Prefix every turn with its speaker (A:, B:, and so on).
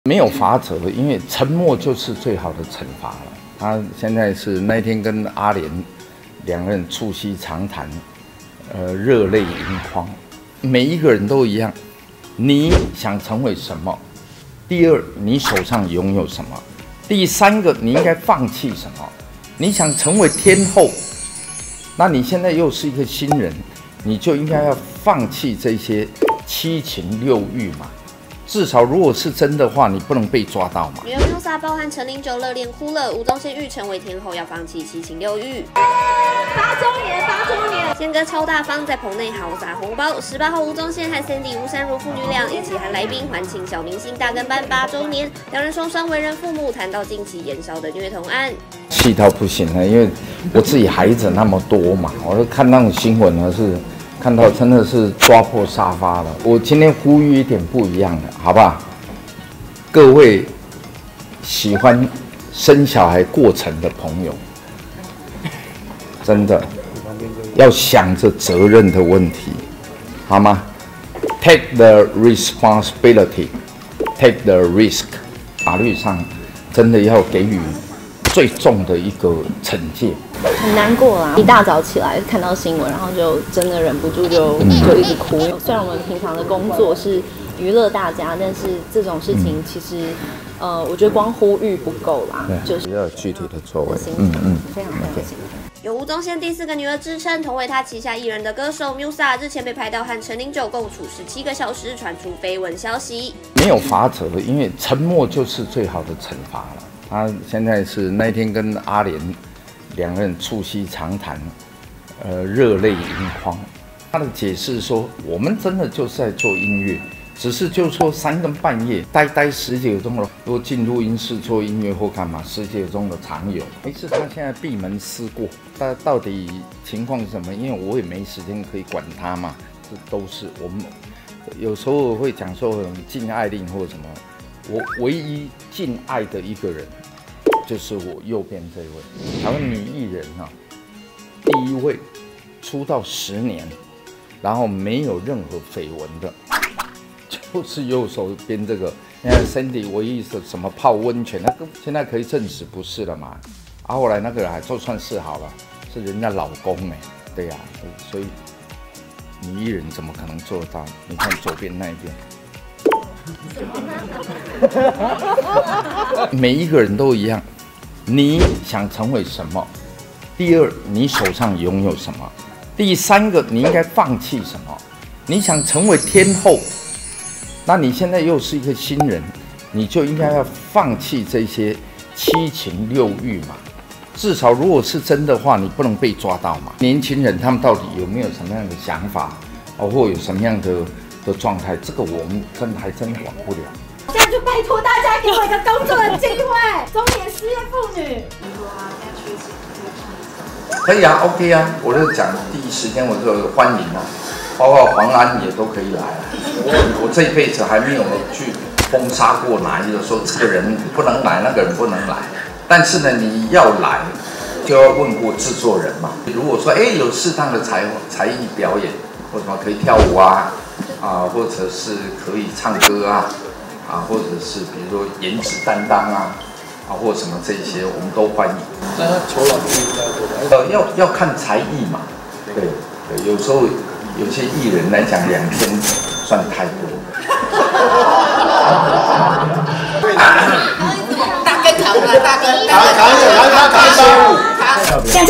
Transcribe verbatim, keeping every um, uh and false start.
A: 没有法则，因为沉默就是最好的惩罚了。他现在是那一天跟阿莲两个人促膝长谈，呃，热泪盈眶。每一个人都一样，你想成为什么？第二，你手上拥有什么？第三个，你应该放弃什么？你想成为天后，那你现在又是一个新人，你就应该要放弃这些七情六欲嘛。 至少如果是真的话，你不能被抓到嘛。
B: 女儿 Musa 包含陈零九热恋哭了，吴宗宪欲成为天后要放弃七情六欲。八周年，八周年，宪哥超大方，在棚内豪撒红包。十八号，吴宗宪和 Sandy 吴珊如父女俩一起和来宾欢庆小明星大跟班八周年。两人双双为人父母，谈到近期延烧的虐童案，
A: 气到不行了，因为我自己孩子那么多嘛，我就看那种新闻呢是。 看到真的是抓破沙发了。我今天呼吁一点不一样的，好不好？各位喜欢生小孩过程的朋友，真的要想着责任的问题，好吗 ？Take the responsibility, take the risk。法律上真的要给予最重的一个惩戒。
C: 很难过啦！一大早起来看到新闻，然后就真的忍不住就就一直哭。虽然我们平常的工作是娱乐大家，但是这种事情其实，呃，我觉得光呼吁不够啦，就是
A: 要有具体的作为。
C: 嗯嗯，非常非常辛苦。
B: 有吴宗宪第四个女儿之称，同为他旗下艺人的歌手 Musa 日前被拍到和陈零九共处十七个小时，传出绯闻消息。没
A: 有法则，因为沉默就是最好的惩罚了。他现在是那一天跟阿莲。 两个人促膝长谈，呃，热泪盈眶。他的解释说，我们真的就是在做音乐，只是就是说三更半夜待待十几个钟头，如果进录音室做音乐或干嘛，十几个钟的常有。没事，他现在闭门思过，但到底情况是什么？因为我也没时间可以管他嘛，这都是我们有时候会讲说禁爱令或什么。我唯一禁爱的一个人。 就是我右边这位台湾女艺人啊，第一位出道十年，然后没有任何绯闻的，就是右手边这个。现在 Sandy 唯一是什么泡温泉，那个现在可以证实不是了嘛？啊，后来那个还就算是好了，是人家老公哎，对呀、啊，所以女艺人怎么可能做得到？你看左边那一边。 每一个人都一样，你想成为什么？第二，你手上拥有什么？第三个，你应该放弃什么？你想成为天后，那你现在又是一个新人，你就应该要放弃这些七情六欲嘛。至少如果是真的话，你不能被抓到嘛。年轻人他们到底有没有什么样的想法，哦，或有什么样的？ 的状态，这个我们真还真管不了。
D: 现在就拜托大家给我一个工作的机会，中年失业妇女。
A: 可以啊 ，OK 啊，我就讲第一时间我就欢迎啊，包括黄安也都可以来。我我这一辈子还没有去封杀过哪一个说这个人不能来，那个人不能来。但是呢，你要来就要问过制作人嘛。如果说哎有适当的才才艺表演，或什么可以跳舞啊。 啊，或者是可以唱歌啊，啊，或者是比如说颜值担当啊，啊，或什么这些，我们都欢迎。
E: 那酬劳应该多少？
A: 呃，要要看才艺嘛，对对，有时候有些艺人来讲，两天算太多。大
F: 根扛了，大根，
E: 扛扛扛扛扛！
F: 扛！